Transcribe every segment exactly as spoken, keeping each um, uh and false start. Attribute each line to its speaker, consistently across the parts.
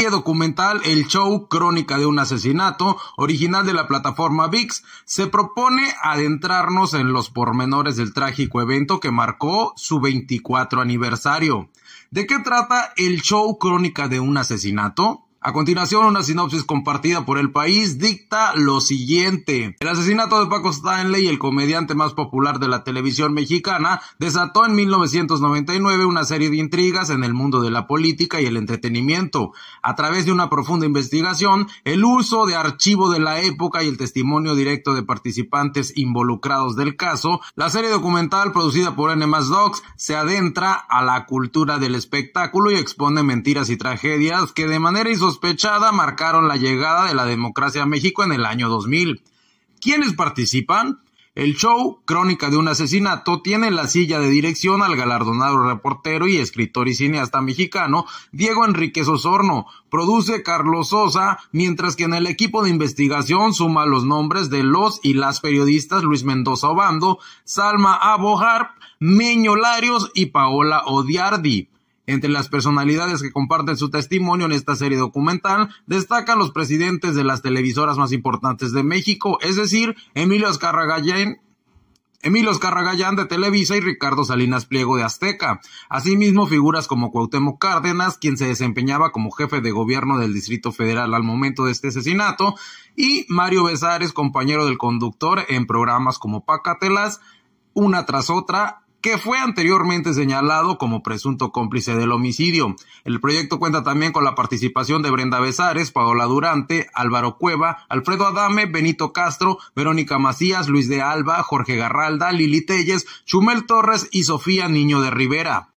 Speaker 1: serie documental El Show, Crónica de un asesinato, original de la plataforma ViX, se propone adentrarnos en los pormenores del trágico evento que marcó su veinticuatro aniversario. ¿De qué trata El Show, Crónica de un asesinato? A continuación, una sinopsis compartida por El País dicta lo siguiente. El asesinato de Paco Stanley, el comediante más popular de la televisión mexicana, desató en mil novecientos noventa y nueve una serie de intrigas en el mundo de la política y el entretenimiento. A través de una profunda investigación, el uso de archivo de la época y el testimonio directo de participantes involucrados del caso, la serie documental producida por N más Docs se adentra a la cultura del espectáculo y expone mentiras y tragedias que de manera insospechada sospechada marcaron la llegada de la democracia a México en el año dos mil. ¿Quiénes participan? El Show, Crónica de un asesinato, tiene en la silla de dirección al galardonado reportero y escritor y cineasta mexicano Diego Enríquez Osorno. Produce Carlos Sosa, mientras que en el equipo de investigación suma los nombres de los y las periodistas Luis Mendoza Obando, Salma Abohar, Meño Larios y Paola Odiardi. Entre las personalidades que comparten su testimonio en esta serie documental, destacan los presidentes de las televisoras más importantes de México, es decir, Emilio Azcárraga Gallán, Emilio Azcárraga Gallán de Televisa y Ricardo Salinas Pliego de Azteca. Asimismo, figuras como Cuauhtémoc Cárdenas, quien se desempeñaba como jefe de gobierno del Distrito Federal al momento de este asesinato, y Mario Besares, compañero del conductor en programas como Pácatelas, Una tras otra, que fue anteriormente señalado como presunto cómplice del homicidio. El proyecto cuenta también con la participación de Brenda Besares, Paola Durante, Álvaro Cueva, Alfredo Adame, Benito Castro, Verónica Macías, Luis de Alba, Jorge Garralda, Lili Telles, Chumel Torres y Sofía Niño de Rivera.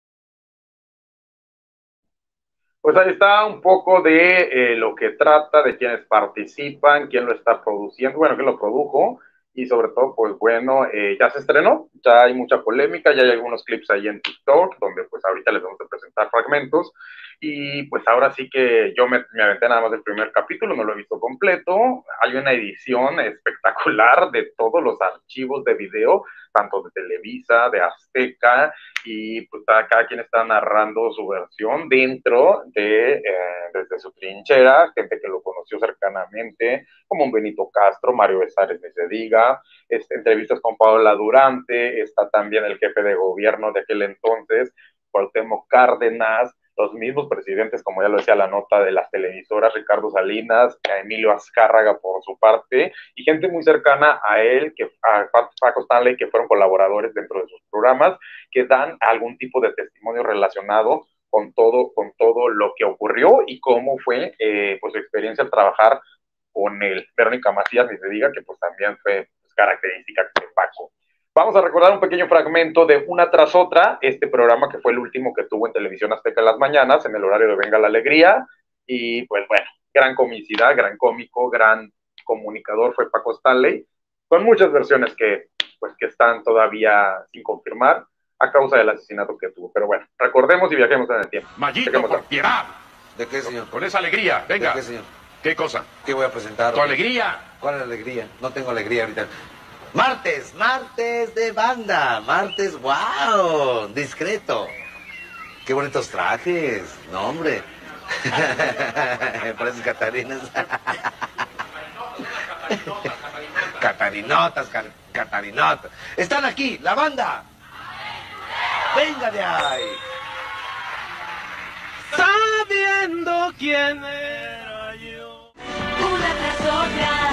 Speaker 2: Pues ahí está un poco de eh, lo que trata, de quienes participan, quién lo está produciendo, bueno, quién lo produjo. Y sobre todo, pues bueno, eh, ya se estrenó, ya hay mucha polémica, ya hay algunos clips ahí en TikTok, donde pues ahorita les vamos a presentar fragmentos, y pues ahora sí que yo me, me aventé nada más del primer capítulo, no lo he visto completo. Hay una edición espectacular de todos los archivos de video, tanto de Televisa, de Azteca, y pues cada quien está narrando su versión dentro de, eh, desde su trinchera, gente que lo conoció cercanamente, como un Benito Castro, Mario Besares, ni se diga, este, entrevistas con Paola Durante, está también el jefe de gobierno de aquel entonces, Cuauhtémoc Cárdenas, los mismos presidentes, como ya lo decía la nota, de las televisoras, Ricardo Salinas, Emilio Azcárraga por su parte, y gente muy cercana a él, que a Paco Stanley, que fueron colaboradores dentro de sus programas, que dan algún tipo de testimonio relacionado con todo, con todo lo que ocurrió y cómo fue eh, pues, su experiencia al trabajar con él. Verónica Macías, ni se diga, que pues también fue pues, característica de Paco. Vamos a recordar un pequeño fragmento de Una tras otra, este programa que fue el último que tuvo en Televisión Azteca en las mañanas, en el horario de Venga la Alegría, y pues bueno, gran comicidad, gran cómico, gran comunicador fue Paco Stanley, con muchas versiones que pues que están todavía sin confirmar a causa del asesinato que tuvo. Pero bueno, recordemos y viajemos en el tiempo.
Speaker 3: Mayito, por piedad.
Speaker 4: ¿De qué, señor?
Speaker 3: Con esa alegría, venga.
Speaker 4: ¿De qué, señor?
Speaker 3: ¿Qué cosa?
Speaker 4: ¿Qué voy a presentar?
Speaker 3: ¿Tu alegría?
Speaker 4: ¿Cuál alegría? No tengo alegría ahorita. Martes, martes de banda, martes, wow, discreto. Qué bonitos trajes, no hombre. Pareces Catarinas. Catarinotas, car Catarinotas. Están aquí, la banda. Venga de ahí.
Speaker 5: Sabiendo quién era yo.
Speaker 6: Una tras otra.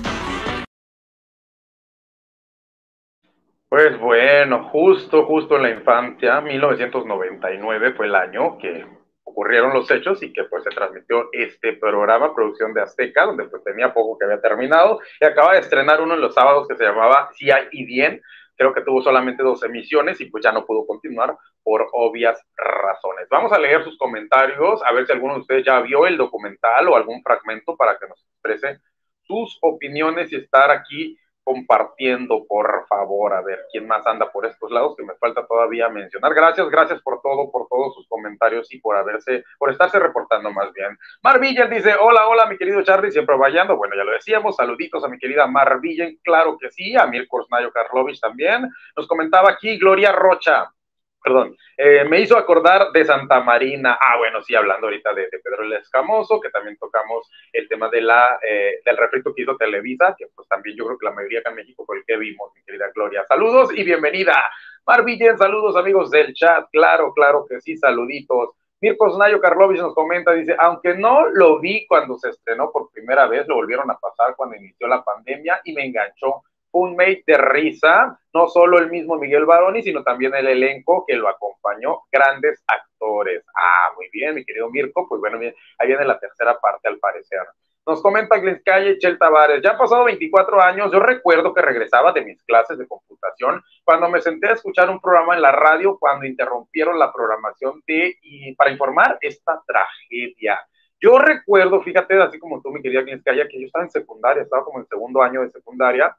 Speaker 2: Pues bueno, justo, justo en la infancia, mil novecientos noventa y nueve fue el año que ocurrieron los hechos y que pues se transmitió este programa, producción de Azteca, donde pues tenía poco que había terminado, y acaba de estrenar uno en los sábados que se llamaba Sí hay y bien. Creo que tuvo solamente dos emisiones y pues ya no pudo continuar por obvias razones. Vamos a leer sus comentarios, a ver si alguno de ustedes ya vio el documental o algún fragmento para que nos exprese sus opiniones y estar aquí compartiendo, por favor. A ver, ¿quién más anda por estos lados? Que me falta todavía mencionar. Gracias, gracias por todo, por todos sus comentarios y por haberse, por estarse reportando más bien. Mar Villen dice, hola, hola, mi querido Charlie, siempre vayando. Bueno, ya lo decíamos, saluditos a mi querida Mar Villen, claro que sí, a Mirko Snayo Karlovich también. Nos comentaba aquí Gloria Rocha, Perdón, eh, me hizo acordar de Santa Marina. Ah, bueno, sí, hablando ahorita de, de Pedro el Escamoso, que también tocamos el tema de la, eh, del refrito que hizo Televisa, que pues también yo creo que la mayoría acá en México fue el que vimos, mi querida Gloria. Saludos y bienvenida. Marvillen, saludos amigos del chat, claro, claro que sí, saluditos. Mirko Snayo Karlovich nos comenta, dice, aunque no lo vi cuando se estrenó por primera vez, lo volvieron a pasar cuando inició la pandemia y me enganchó. Un mate de risa, no solo el mismo Miguel Baroni, sino también el elenco que lo acompañó, grandes actores. Ah, muy bien, mi querido Mirko, pues bueno, ahí viene la tercera parte al parecer. Nos comenta Glenskaye Chel Tavares, ya han pasado veinticuatro años, yo recuerdo que regresaba de mis clases de computación cuando me senté a escuchar un programa en la radio cuando interrumpieron la programación de, y para informar esta tragedia. Yo recuerdo, fíjate, así como tú, mi querida Glenskaye, que yo estaba en secundaria, estaba como en segundo año de secundaria,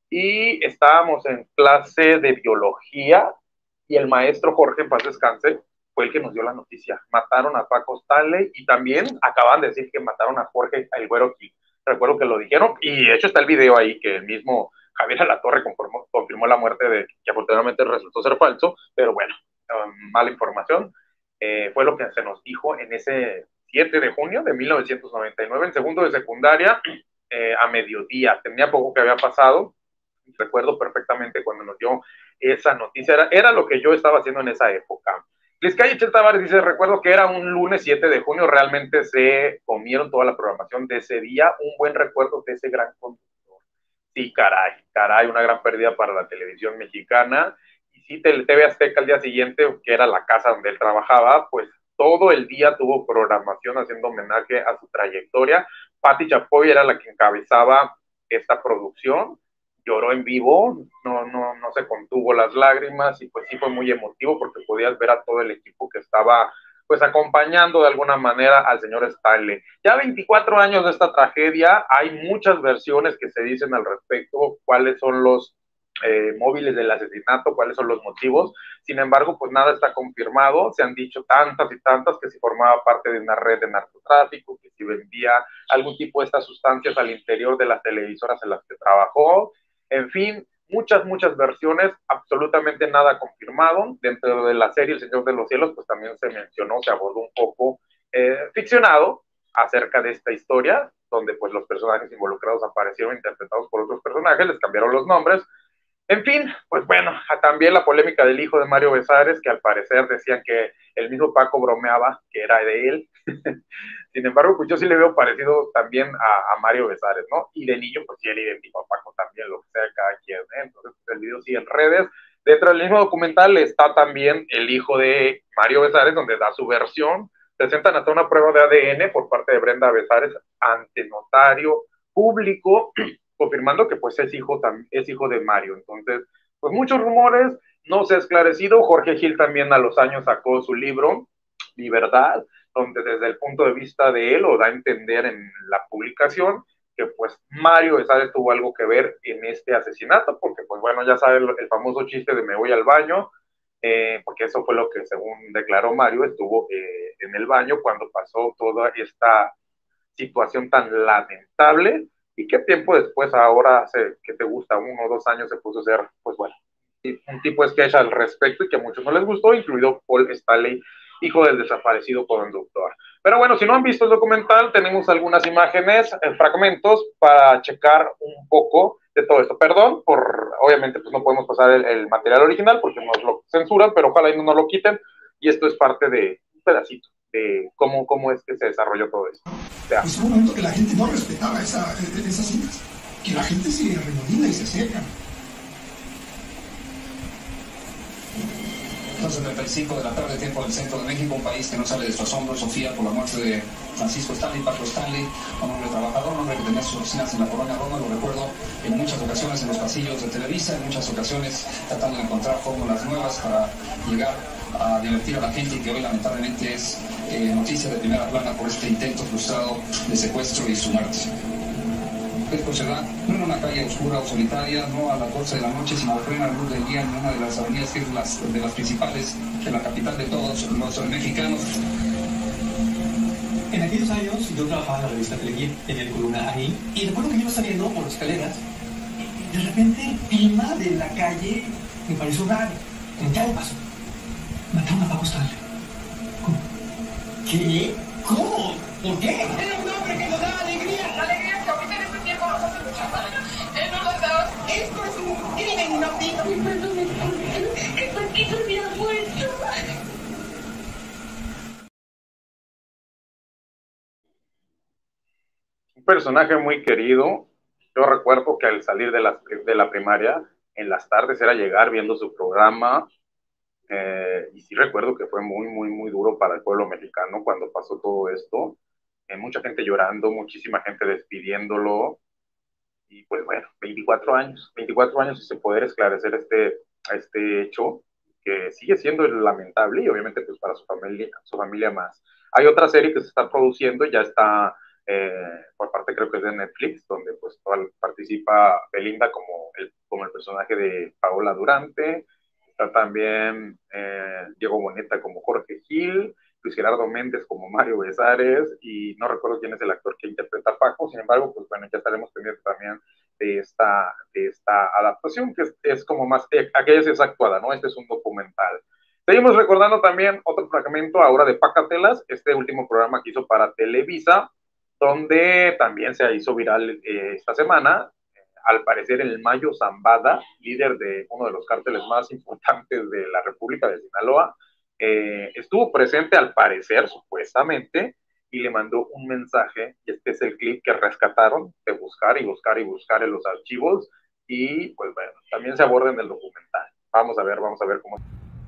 Speaker 2: y estábamos en clase de biología y el maestro Jorge, en paz descanse, fue el que nos dio la noticia. Mataron a Paco Stanley y también acaban de decir que mataron a Jorge el Güero King. Recuerdo que lo dijeron y de hecho está el video ahí que el mismo Javier Alatorre confirmó, confirmó la muerte de que afortunadamente resultó ser falso, pero bueno, um, mala información. Eh, fue lo que se nos dijo en ese siete de junio de mil novecientos noventa y nueve en segundo de secundaria eh, a mediodía. Tenía poco que había pasado. Recuerdo perfectamente cuando nos dio esa noticia, era, era lo que yo estaba haciendo en esa época. Glenskaye Chel Tavares dice, recuerdo que era un lunes siete de junio, realmente se comieron toda la programación de ese día, un buen recuerdo de ese gran conductor. Sí, caray, caray, una gran pérdida para la televisión mexicana, y sí, T V Azteca al día siguiente, que era la casa donde él trabajaba, pues todo el día tuvo programación haciendo homenaje a su trayectoria. Patti Chapoy era la que encabezaba esta producción, lloró en vivo, no, no, no se contuvo las lágrimas y pues sí fue muy emotivo porque podías ver a todo el equipo que estaba pues acompañando de alguna manera al señor Stanley. Ya veinticuatro años de esta tragedia, hay muchas versiones que se dicen al respecto, cuáles son los eh, móviles del asesinato, cuáles son los motivos, sin embargo pues nada está confirmado, se han dicho tantas y tantas que si formaba parte de una red de narcotráfico, que si vendía algún tipo de estas sustancias al interior de las televisoras en las que trabajó. En fin, muchas, muchas versiones, absolutamente nada confirmado. Dentro de la serie El Señor de los Cielos, pues también se mencionó, se abordó un poco eh, ficcionado acerca de esta historia, donde pues los personajes involucrados aparecieron interpretados por otros personajes, les cambiaron los nombres. En fin, pues bueno, también la polémica del hijo de Mario Besares, que al parecer decían que el mismo Paco bromeaba que era de él. Sin embargo, pues yo sí le veo parecido también a, a Mario Besares, ¿no? Y de niño, pues sí, él identificó a Paco también, lo que sea cada quien, ¿eh? Entonces, pues, el video sigue en redes. Dentro del mismo documental está también el hijo de Mario Besares, donde da su versión. Presentan hasta una prueba de A D N por parte de Brenda Besares ante notario público, confirmando que pues es hijo, es hijo de Mario. Entonces, pues muchos rumores, no se ha esclarecido. Jorge Gil también a los años sacó su libro, Mi Verdad, donde desde el punto de vista de él, lo da a entender en la publicación, que pues Mario Besares tuvo algo que ver en este asesinato, porque pues bueno, ya sabe el, el famoso chiste de me voy al baño, eh, porque eso fue lo que según declaró Mario, estuvo eh, en el baño cuando pasó toda esta situación tan lamentable, y que tiempo después, ahora hace, que te gusta, uno o dos años se puso a hacer, pues bueno, un tipo de sketch al respecto y que a muchos no les gustó, incluido Paul Stanley, hijo del desaparecido conductor. Pero bueno, si no han visto el documental, tenemos algunas imágenes, eh, fragmentos para checar un poco de todo esto. Perdón, por obviamente pues no podemos pasar el, el material original porque nos lo censuran, pero ojalá y no nos lo quiten, y esto es parte de un pedacito de cómo, cómo es que se desarrolló todo esto.
Speaker 3: Pues hubo un momento que la gente no respetaba esa, esas cintas, que la gente se remodila y se seca.
Speaker 7: once treinta y cinco de la tarde, tiempo del centro de México, un país que no sale de su asombro, Sofía, por la muerte de Francisco Stanley, Paco Stanley, un hombre trabajador, un hombre que tenía sus oficinas en la colonia Roma, lo recuerdo en muchas ocasiones en los pasillos de Televisa, en muchas ocasiones tratando de encontrar fórmulas nuevas para llegar a divertir a la gente, y que hoy lamentablemente es eh, noticia de primera plana por este intento frustrado de secuestro y su muerte. Esto se da no en una calle oscura o solitaria, no a las doce de la noche, sino a plena luz del día en una de las avenidas que es las, de las principales de la capital de todos los mexicanos.
Speaker 8: En aquellos años yo trabajaba en la revista Teleguía, en el columna ahí, y recuerdo que iba saliendo por las escaleras y de repente el clima de la calle me pareció raro, como que algo pasó. Mataron a Paco Stanley. ¿Cómo? ¿Qué? ¿Cómo? ¿Por qué?
Speaker 9: Es un hombre que nos da alegría. La alegría que ahorita en este tiempo nos hace mucha falta. Él nos la da. Esto es un crimen inaudito.
Speaker 6: Perdón, ¿por qué se hubiera muerto?
Speaker 2: Un personaje muy querido. Yo recuerdo que al salir de la, de la primaria, en las tardes era llegar viendo su programa, eh, y sí recuerdo que fue muy, muy, muy duro para el pueblo mexicano cuando pasó todo esto. Eh, mucha gente llorando, muchísima gente despidiéndolo, y pues bueno, veinticuatro años, veinticuatro años y se poder esclarecer este, este hecho, que sigue siendo lamentable, y obviamente pues para su familia, su familia más. Hay otra serie que se está produciendo, ya está eh, por parte creo que es de Netflix, donde pues participa Belinda como el, como el personaje de Paola Durante, está también eh, Diego Boneta como Jorge Gil, Luis Gerardo Méndez como Mario Besares, y no recuerdo quién es el actor que interpreta a Paco. Sin embargo, pues bueno, ya estaremos pendientes también de esta, de esta adaptación, que es, es como más, eh, aquella sí es actuada, ¿no? Este es un documental. Seguimos recordando también otro fragmento ahora de Pacatelas, este último programa que hizo para Televisa, donde también se hizo viral eh, esta semana. Al parecer el Mayo Zambada, líder de uno de los cárteles más importantes de la República de Sinaloa, eh, estuvo presente al parecer, supuestamente, y le mandó un mensaje, y este es el clip que rescataron de buscar y buscar y buscar en los archivos, y pues bueno, también se aborda en el documental. Vamos a ver, vamos a ver cómo...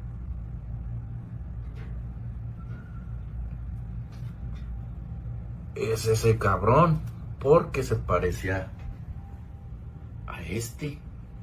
Speaker 1: Es ese cabrón, porque se parecía a este.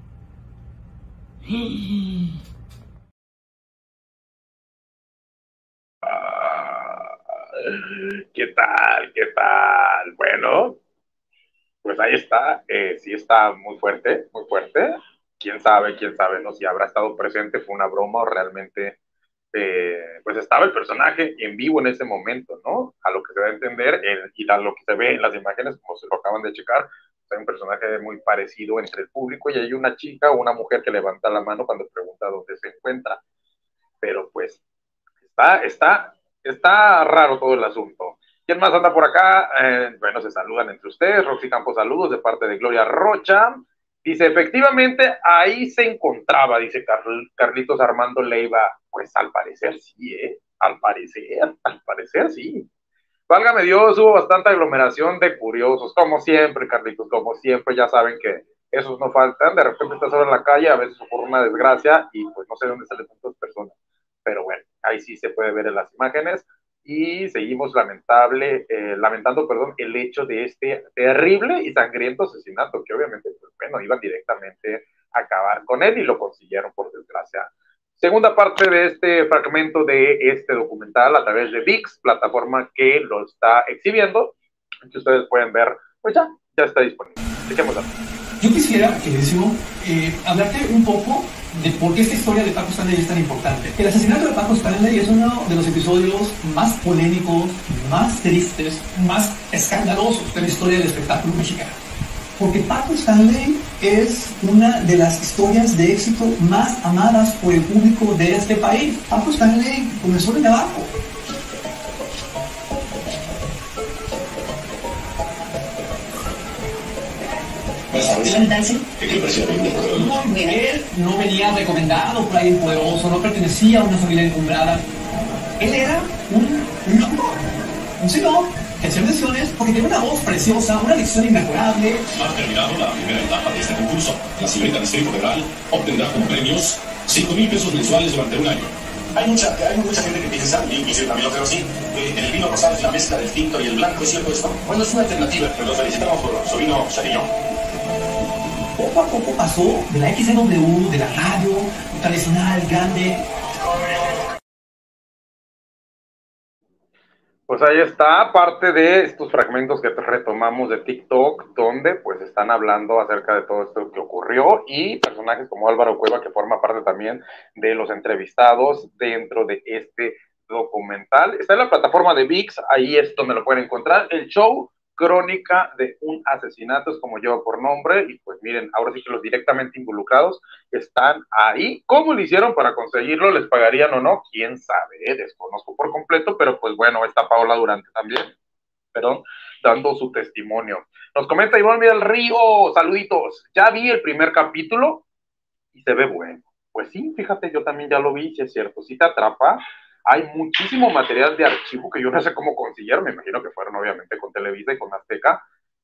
Speaker 2: Ah, ¿qué tal? ¿Qué tal? Bueno, pues ahí está. Eh, sí está muy fuerte, muy fuerte. Quién sabe, quién sabe, ¿no? Si habrá estado presente, fue una broma o realmente eh, pues estaba el personaje en vivo en ese momento, ¿no? A lo que se da a entender eh, y a lo que se ve en las imágenes, como se lo acaban de checar, hay un personaje muy parecido entre el público, y hay una chica o una mujer que levanta la mano cuando pregunta dónde se encuentra. Pero pues está, está, está raro todo el asunto. ¿Quién más anda por acá? Eh, bueno, se saludan entre ustedes. Roxy Campos, saludos de parte de Gloria Rocha. Dice, efectivamente, ahí se encontraba, dice Carl, Carlitos Armando Leiva. Pues al parecer sí, ¿eh? Al parecer, al parecer sí. Válgame Dios, hubo bastante aglomeración de curiosos, como siempre, Carlitos, como siempre, ya saben que esos no faltan. De repente estás ahora en la calle, a veces ocurre una desgracia, y pues no sé dónde salen tantas personas. Pero bueno, ahí sí se puede ver en las imágenes. Y seguimos lamentable, eh, lamentando perdón, el hecho de este terrible y sangriento asesinato, que obviamente, pues bueno, iban directamente a acabar con él y lo consiguieron, por desgracia. Segunda parte de este fragmento de este documental a través de ViX, plataforma que lo está exhibiendo, que ustedes pueden ver, pues ya, ya está disponible. Chequemos ahora.
Speaker 8: Yo quisiera, queridísimo, eh, hablarte un poco de por qué esta historia de Paco Stanley es tan importante. El asesinato de Paco Stanley es uno de los episodios más polémicos, más tristes, más escandalosos de la historia del espectáculo mexicano. Porque Paco Stanley es una de las historias de éxito más amadas por el público de este país. Paco Stanley comenzó desde abajo.
Speaker 7: ¿Qué te pareció?
Speaker 8: Él no venía recomendado por alguien poderoso, no pertenecía a una familia encumbrada. Él era un loco, un señor que hacía menciones porque tenía una voz preciosa, una dicción inmejorable.
Speaker 7: Ha terminado la primera etapa de este concurso. La señorita Distrito Federal obtendrá como premios cinco mil pesos mensuales durante un año. Hay mucha, hay mucha gente que piensa, y yo también lo creo así, que en el vino rosado es la mezcla del tinto y el blanco, ¿es cierto esto? Bueno, es una alternativa, pero los felicitamos por su vino Sauvignon.
Speaker 8: Poco a poco pasó de la X W, de la radio, tradicional, grande.
Speaker 2: Pues ahí está parte de estos fragmentos que retomamos de TikTok, donde pues están hablando acerca de todo esto que ocurrió, y personajes como Álvaro Cueva, que forma parte también de los entrevistados dentro de este documental. Está en la plataforma de ViX, ahí es donde lo pueden encontrar. El show Crónica de un asesinato, es como lleva por nombre, y pues miren, ahora sí que los directamente involucrados están ahí. ¿Cómo lo hicieron para conseguirlo? ¿Les pagarían o no? ¿Quién sabe? ¿Eh? Desconozco por completo, pero pues bueno, está Paola Durante también, perdón, dando su testimonio. Nos comenta Ivonne del Río, saluditos, ya vi el primer capítulo y se ve bueno. Pues sí, fíjate, yo también ya lo vi, si es cierto, si te atrapa. Hay muchísimo material de archivo que yo no sé cómo consiguieron, me imagino que fueron obviamente con Televisa y con Azteca,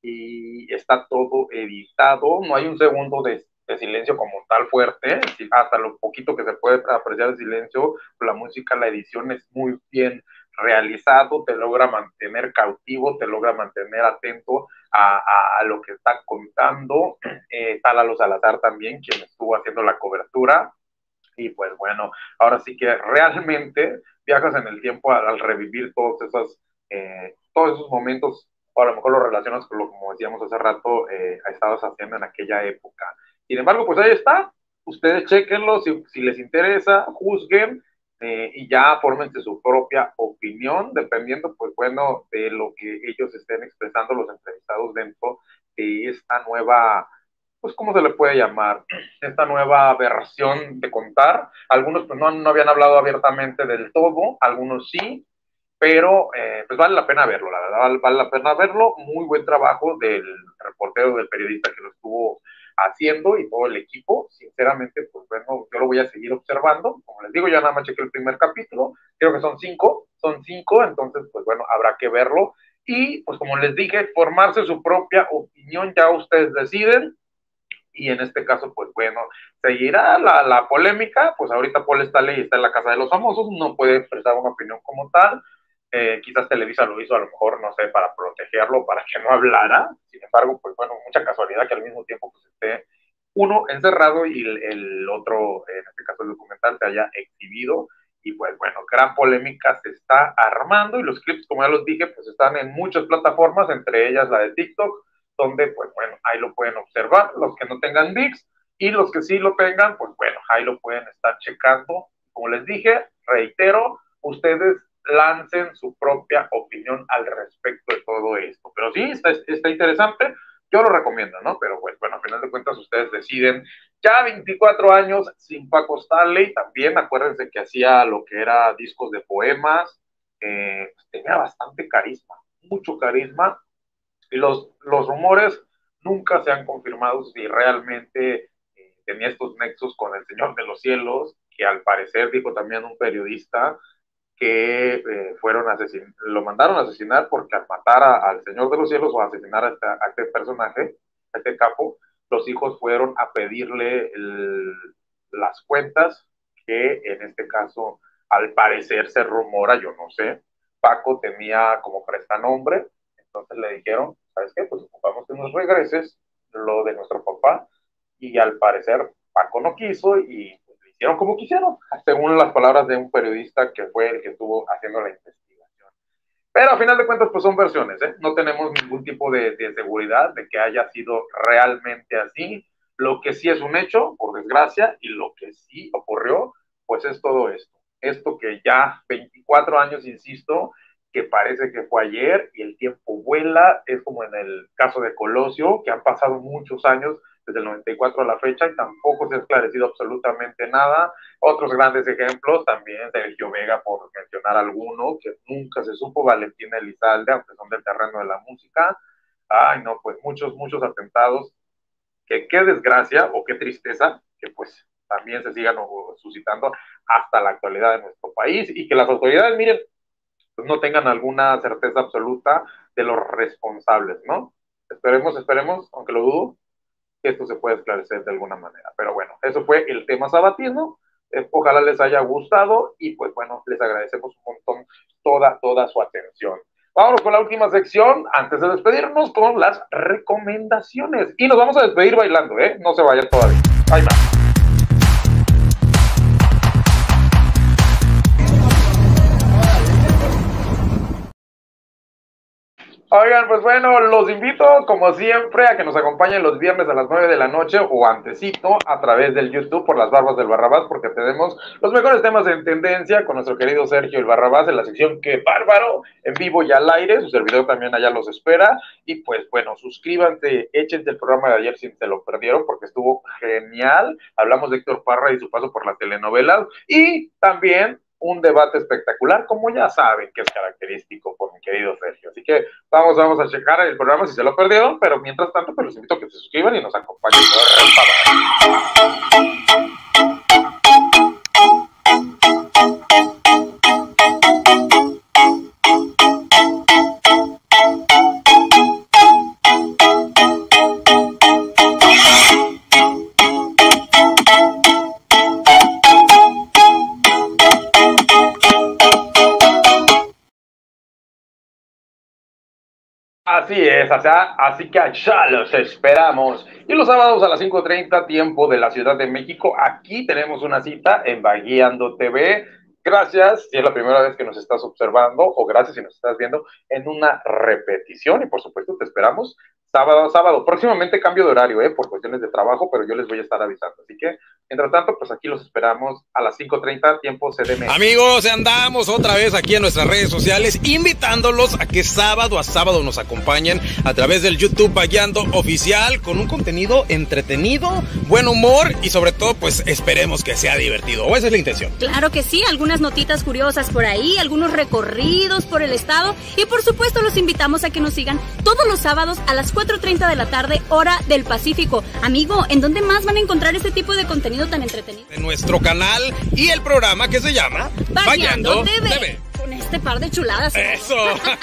Speaker 2: y está todo editado, no hay un segundo de, de silencio como tal fuerte, hasta lo poquito que se puede apreciar de silencio, la música, la edición es muy bien realizado, te logra mantener cautivo, te logra mantener atento a, a, a lo que están contando. Eh, está Lalo Salazar también, quien estuvo haciendo la cobertura. Y pues bueno, ahora sí que realmente viajas en el tiempo al, al revivir todos esos, eh, todos esos momentos, o a lo mejor lo relacionas con lo, como decíamos hace rato, eh, estabas haciendo en aquella época. Sin embargo, pues ahí está, ustedes chequenlo, si, si les interesa, juzguen, eh, y ya fórmense su propia opinión, dependiendo, pues bueno, de lo que ellos estén expresando los entrevistados dentro de esta nueva, pues, ¿cómo se le puede llamar? Esta nueva versión de contar. Algunos pues no, no habían hablado abiertamente del todo, algunos sí, pero eh, pues vale la pena verlo, la verdad, vale, vale la pena verlo. Muy buen trabajo del reportero, del periodista que lo estuvo haciendo y todo el equipo. Sinceramente, pues bueno, yo lo voy a seguir observando. Como les digo, ya nada más chequé el primer capítulo, creo que son cinco, son cinco, entonces pues bueno, habrá que verlo. Y pues como les dije, formarse su propia opinión, ya ustedes deciden. Y en este caso, pues bueno, seguirá la, la polémica. Pues ahorita Paul Stanley está en la casa de los famosos, no puede expresar una opinión como tal. Eh, quizás Televisa lo hizo a lo mejor, no sé, para protegerlo, para que no hablara. Sin embargo, pues bueno, mucha casualidad que al mismo tiempo pues esté uno encerrado y el, el otro, en este caso el documental, se haya exhibido. Y pues bueno, gran polémica se está armando, y los clips, como ya los dije, pues están en muchas plataformas, entre ellas la de TikTok, donde, pues bueno, ahí lo pueden observar, los que no tengan V I X, y los que sí lo tengan, pues bueno, ahí lo pueden estar checando. Como les dije, reitero, ustedes lancen su propia opinión al respecto de todo esto. Pero sí, está, está interesante, yo lo recomiendo, ¿no? Pero pues, bueno, a final de cuentas ustedes deciden. Ya veinticuatro años sin Paco Stanley, también acuérdense que hacía lo que era discos de poemas, eh, pues tenía bastante carisma, mucho carisma. Y los, los rumores nunca se han confirmado si realmente eh, tenía estos nexos con el Señor de los Cielos, que al parecer, dijo también un periodista, que eh, fueron asesin lo mandaron a asesinar porque al matar a, al Señor de los Cielos o a asesinar a este, a este personaje, a este capo, los hijos fueron a pedirle el, las cuentas, que en este caso, al parecer se rumora, yo no sé, Paco tenía como prestanombre. Entonces le dijeron, ¿sabes qué? Pues ocupamos que nos regreses lo de nuestro papá, y al parecer Paco no quiso y pues, le hicieron como quisieron, según las palabras de un periodista que fue el que estuvo haciendo la investigación. Pero a final de cuentas pues son versiones, ¿eh? No tenemos ningún tipo de, de seguridad de que haya sido realmente así. Lo que sí es un hecho, por desgracia, y lo que sí ocurrió, pues es todo esto. Esto que ya veinticuatro años, insisto, que parece que fue ayer y el tiempo vuela, es como en el caso de Colosio, que han pasado muchos años desde el noventa y cuatro a la fecha y tampoco se ha esclarecido absolutamente nada. Otros grandes ejemplos también, Sergio Vega, por mencionar alguno, que nunca se supo, Valentina Elizalde, aunque son del terreno de la música. Ay, no, pues muchos, muchos atentados, que qué desgracia o qué tristeza, que pues también se sigan suscitando hasta la actualidad de nuestro país, y que las autoridades, miren, pues no tengan alguna certeza absoluta de los responsables, ¿no? Esperemos, esperemos, aunque lo dudo, que esto se pueda esclarecer de alguna manera. Pero bueno, eso fue el tema sabatino. Eh, ojalá les haya gustado y pues bueno, les agradecemos un montón toda, toda su atención. Vámonos con la última sección antes de despedirnos con las recomendaciones. Y nos vamos a despedir bailando, ¿eh? No se vayan todavía. Ahí va. Oigan, pues bueno, los invito como siempre a que nos acompañen los viernes a las nueve de la noche o antesito a través del YouTube por Las Barbas del Barrabás, porque tenemos los mejores temas en tendencia con nuestro querido Sergio el Barrabás en la sección ¡Qué bárbaro! En vivo y al aire, su servidor también allá los espera. Y pues bueno, suscríbanse, échense el programa de ayer si se lo perdieron porque estuvo genial. Hablamos de Héctor Parra y su paso por la telenovela y también un debate espectacular, como ya saben que es característico por mi querido Sergio. Así que vamos, vamos a checar el programa si se lo perdieron, pero mientras tanto, pues los invito a que se suscriban y nos acompañen. Así es, o sea, así que allá los esperamos. Y los sábados a las cinco treinta, tiempo de la Ciudad de México, aquí tenemos una cita en Vagueando T V. Gracias si es la primera vez que nos estás observando, o gracias si nos estás viendo en una repetición. Y por supuesto te esperamos sábado a sábado. Próximamente cambio de horario, ¿eh? Por cuestiones de trabajo, pero yo les voy a estar avisando. Así que, mientras tanto, pues aquí los esperamos a las cinco treinta, tiempo C D M.
Speaker 1: Amigos, andamos otra vez aquí en nuestras redes sociales, invitándolos a que sábado a sábado nos acompañen a través del YouTube Vagueando Oficial, con un contenido entretenido, buen humor y sobre todo, pues esperemos que sea divertido. ¿O esa es la intención?
Speaker 10: Claro que sí, algunas notitas curiosas por ahí, algunos recorridos por el estado y por supuesto los invitamos a que nos sigan todos los sábados a las cuatro treinta de la tarde, hora del Pacífico. Amigo, ¿en dónde más van a encontrar este tipo de contenido tan entretenido?
Speaker 1: En nuestro canal y el programa que se llama
Speaker 10: Vagueando T V. T V. Con este par de chuladas.
Speaker 1: ¡Eso!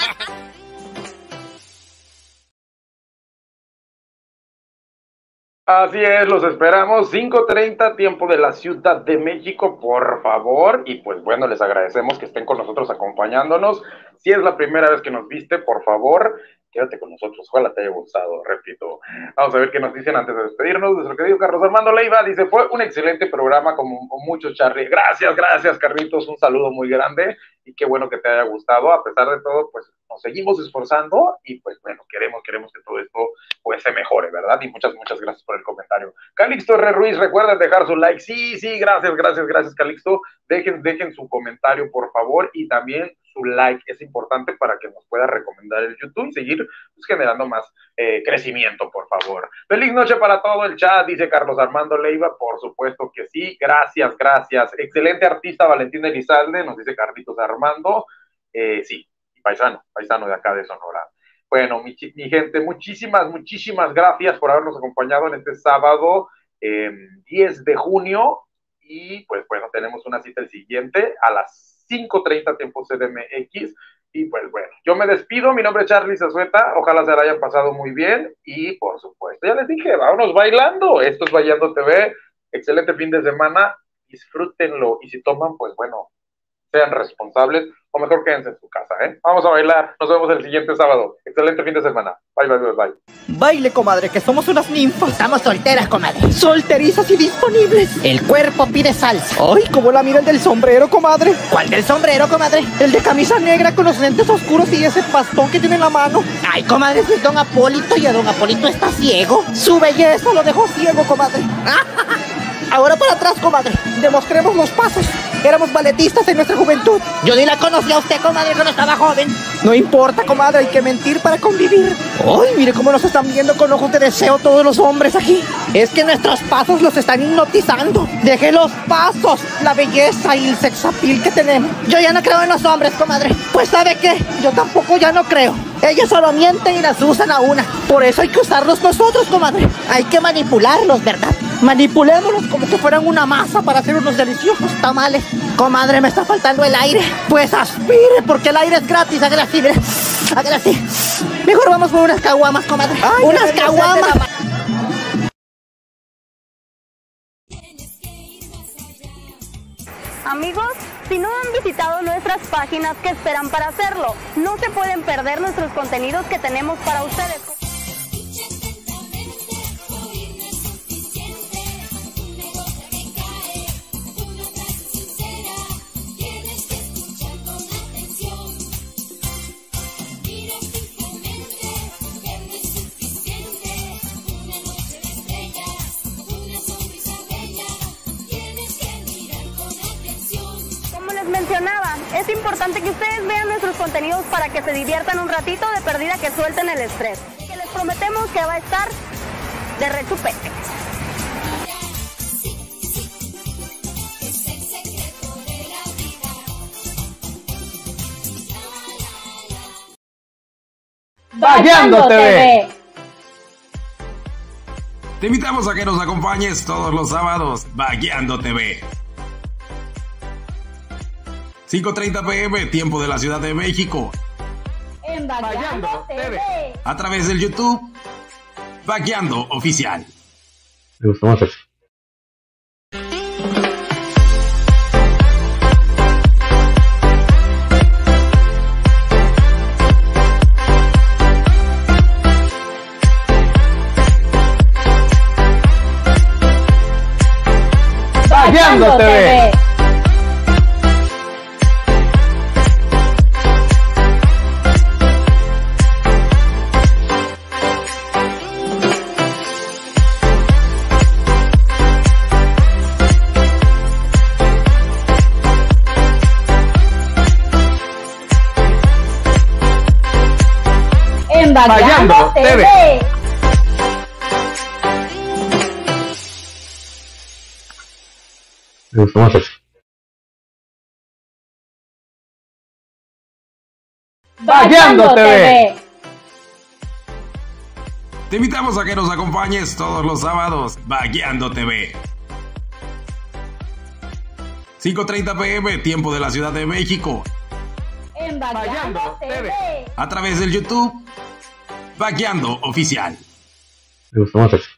Speaker 2: Así es, los esperamos, cinco treinta, tiempo de la Ciudad de México, por favor. Y pues bueno, les agradecemos que estén con nosotros acompañándonos. Si es la primera vez que nos viste, por favor, quédate con nosotros, ojalá te haya gustado, repito. Vamos a ver qué nos dicen antes de despedirnos. Nuestro querido Carlos Armando Leiva dice, fue un excelente programa como mucho, Charlie. Gracias, gracias, Carlitos, un saludo muy grande y qué bueno que te haya gustado. A pesar de todo, pues nos seguimos esforzando y pues bueno, queremos, queremos que todo esto pues se mejore, ¿verdad? Y muchas, muchas gracias por el comentario. Calixto R. Ruiz, recuerden dejar su like. Sí, sí, gracias, gracias, gracias, Calixto. Dejen, dejen su comentario, por favor, y también su like es importante para que nos pueda recomendar el YouTube y seguir pues, generando más eh, crecimiento, por favor. Feliz noche para todo el chat, dice Carlos Armando Leiva, por supuesto que sí, gracias, gracias. Excelente artista Valentín Elizalde, nos dice Carlitos Armando, eh, sí, paisano, paisano de acá de Sonora. Bueno, mi, mi gente, muchísimas, muchísimas gracias por habernos acompañado en este sábado eh, diez de junio y pues bueno, tenemos una cita el siguiente a las cinco treinta tiempo C D M X y pues bueno, yo me despido, mi nombre es Charlie Zazueta, ojalá se la hayan pasado muy bien y por supuesto, ya les dije, vámonos bailando, esto es Vagueando T V, excelente fin de semana, disfrútenlo y si toman, pues bueno, sean responsables o mejor quédense en su casa, ¿eh? Vamos a bailar, nos vemos el siguiente sábado, excelente fin de semana, bye, bye, bye, bye.
Speaker 11: Baile, comadre, que somos unas ninfas.
Speaker 12: Estamos solteras, comadre.
Speaker 11: Solterizas y disponibles.
Speaker 12: El cuerpo pide salsa.
Speaker 11: Ay, cómo la mira el del sombrero, comadre.
Speaker 12: ¿Cuál del sombrero, comadre?
Speaker 11: El de camisa negra con los lentes oscuros y ese bastón que tiene en la mano.
Speaker 12: Ay, comadre, es don Apolito y a don Apolito está ciego.
Speaker 11: Su belleza lo dejó ciego, comadre. Ahora para atrás, comadre. Demostremos los pasos. Éramos balletistas en nuestra juventud.
Speaker 12: Yo ni la conocía a usted, comadre, cuando estaba joven.
Speaker 11: No importa, comadre, hay que mentir para convivir. Ay, mire cómo nos están viendo con ojos de deseo todos los hombres aquí. Es que nuestros pasos los están hipnotizando. Deje los pasos, la belleza y el sexapil que tenemos.
Speaker 12: Yo ya no creo en los hombres, comadre.
Speaker 11: Pues ¿sabe qué? Yo tampoco ya no creo.
Speaker 12: Ellos solo mienten y las usan a una.
Speaker 11: Por eso hay que usarlos nosotros, comadre.
Speaker 12: Hay que manipularlos, ¿verdad?
Speaker 11: Manipulémoslos como que fueran una masa para hacer unos deliciosos tamales.
Speaker 12: Comadre, me está faltando el aire.
Speaker 11: Pues aspire, porque el aire es gratis. Hágale así, mire. Hágale así. Mejor vamos por unas caguamas, comadre.
Speaker 12: Ay, unas caguamas.
Speaker 10: Amigos, si no han visitado nuestras páginas, ¿qué esperan para hacerlo? No se pueden perder nuestros contenidos que tenemos para ustedes. mencionaba, es importante que ustedes vean nuestros contenidos para que se diviertan un ratito, de perdida que suelten el estrés. Que les prometemos que va a estar de rechupete.
Speaker 1: Vagueando T V. Te invitamos a que nos acompañes todos los sábados, Vagueando T V. cinco treinta p m, tiempo de la Ciudad de México.
Speaker 10: En Vagueando T V.
Speaker 1: A través del YouTube, Vagueando Oficial.
Speaker 13: Me gustó más eso.
Speaker 5: Vagueando T V.
Speaker 10: En Vagueando T V.
Speaker 13: Me gustó más eso.
Speaker 5: Vagueando T V.
Speaker 1: Te invitamos a que nos acompañes todos los sábados, Vagueando T V. cinco treinta p m, tiempo de la Ciudad de México.
Speaker 10: En Vagueando T V.
Speaker 1: A través del YouTube, Vagueando Oficial.
Speaker 13: Me gustó más eso.